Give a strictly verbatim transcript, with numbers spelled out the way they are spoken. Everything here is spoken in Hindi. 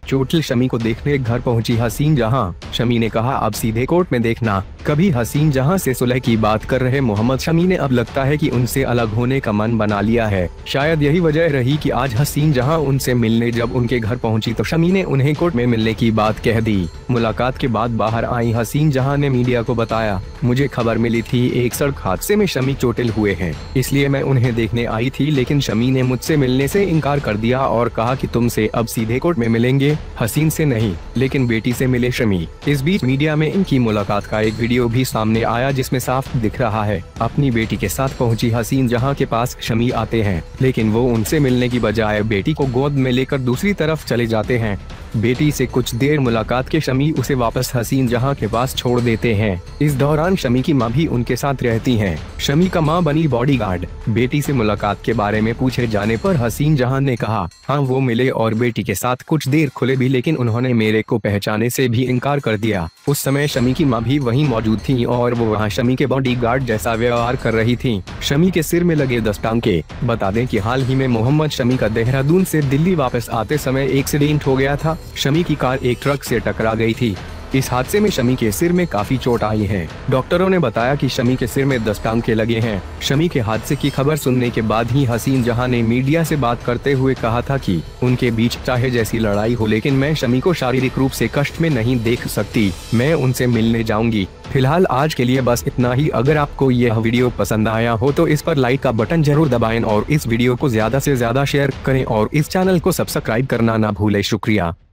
चोटिल शमी को देखने घर पहुंची हसीन जहां। शमी ने कहा अब सीधे कोर्ट में देखना। कभी हसीन जहां से सुलह की बात कर रहे मोहम्मद शमी ने अब लगता है कि उनसे अलग होने का मन बना लिया है। शायद यही वजह रही कि आज हसीन जहां उनसे मिलने जब उनके घर पहुंची तो शमी ने उन्हें कोर्ट में मिलने की बात कह दी। मुलाकात के बाद बाहर आई हसीन जहां ने मीडिया को बताया, मुझे खबर मिली थी एक सड़क हादसे में शमी चोटिल हुए हैं, इसलिए मैं उन्हें देखने आई थी, लेकिन शमी ने मुझसे मिलने से इनकार कर दिया और कहा कि तुमसे अब सीधे कोर्ट में मिलेंगे, हसीन से नहीं लेकिन बेटी से मिले शमी। इस बीच मीडिया में इनकी मुलाकात का एक वीडियो भी सामने आया जिसमें साफ दिख रहा है अपनी बेटी के साथ पहुंची हसीन जहां के पास शमी आते हैं, लेकिन वो उनसे मिलने की बजाय बेटी को गोद में लेकर दूसरी तरफ चले जाते हैं। बेटी से कुछ देर मुलाकात के शमी उसे वापस हसीन जहां के पास छोड़ देते हैं। इस दौरान शमी की मां भी उनके साथ रहती हैं। शमी का मां बनी बॉडीगार्ड। बेटी से मुलाकात के बारे में पूछे जाने पर हसीन जहां ने कहा, हाँ वो मिले और बेटी के साथ कुछ देर खुले भी, लेकिन उन्होंने मेरे को पहचाने से भी इनकार कर दिया। उस समय शमी की मां भी वहीं मौजूद थी और वो वहाँ शमी के बॉडीगार्ड जैसा व्यवहार कर रही थी। शमी के सिर में लगे दस टांके। बता दें कि हाल ही में मोहम्मद शमी का देहरादून से दिल्ली वापस आते समय एक्सीडेंट हो गया था। शमी की कार एक ट्रक से टकरा गई थी। इस हादसे में शमी के सिर में काफी चोट आई है। डॉक्टरों ने बताया कि शमी के सिर में दस टांके लगे हैं। शमी के हादसे की खबर सुनने के बाद ही हसीन जहां ने मीडिया से बात करते हुए कहा था कि उनके बीच चाहे जैसी लड़ाई हो, लेकिन मैं शमी को शारीरिक रूप से कष्ट में नहीं देख सकती, मैं उनसे मिलने जाऊंगी। फिलहाल आज के लिए बस इतना ही। अगर आपको यह वीडियो पसंद आया हो तो इस पर लाइक का बटन जरूर दबाएं और इस वीडियो को ज्यादा से ज्यादा शेयर करें और इस चैनल को सब्सक्राइब करना ना भूलें। शुक्रिया।